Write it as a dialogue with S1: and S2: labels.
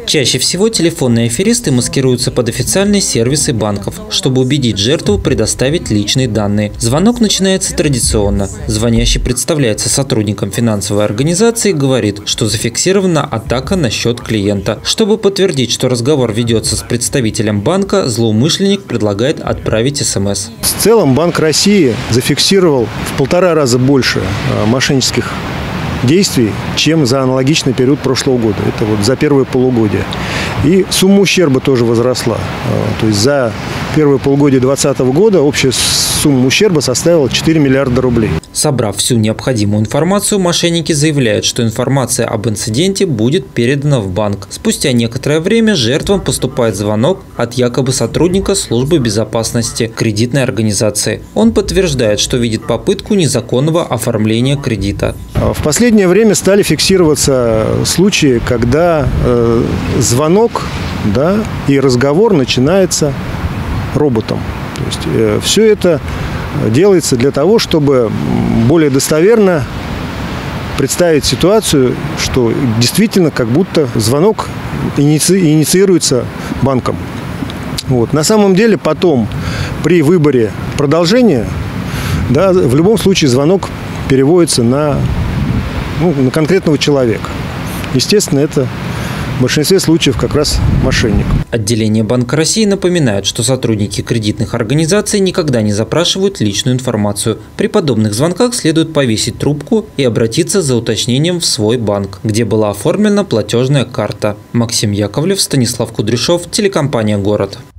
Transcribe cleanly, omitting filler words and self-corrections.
S1: Чаще всего телефонные аферисты маскируются под официальные сервисы банков, чтобы убедить жертву предоставить личные данные. Звонок начинается традиционно. Звонящий представляется сотрудником финансовой организации и говорит, что зафиксирована атака на счет клиента. Чтобы подтвердить, что разговор ведется с представителем банка, злоумышленник предлагает отправить СМС.
S2: В целом Банк России зафиксировал в 1,5 раза больше мошеннических действий, чем за аналогичный период прошлого года. Это вот за первое полугодие. И сумма ущерба тоже возросла. То есть за первое полугодие 2020 года общая сумма ущерба составила 4 миллиарда рублей.
S1: Собрав всю необходимую информацию, мошенники заявляют, что информация об инциденте будет передана в банк. Спустя некоторое время жертвам поступает звонок от якобы сотрудника службы безопасности кредитной организации. Он подтверждает, что видит попытку незаконного оформления кредита.
S2: В последнее время стали фиксироваться случаи, когда звонок, и разговор начинается роботом. То есть все это делается для того, чтобы более достоверно представить ситуацию, что действительно как будто звонок инициируется банком. Вот. На самом деле потом при выборе продолжения, в любом случае звонок переводится на конкретного человека. Естественно, это в большинстве случаев как раз мошенник.
S1: Отделение Банка России напоминает, что сотрудники кредитных организаций никогда не запрашивают личную информацию. При подобных звонках следует повесить трубку и обратиться за уточнением в свой банк, где была оформлена платежная карта. Максим Яковлев, Станислав Кудряшов, телекомпания «Город».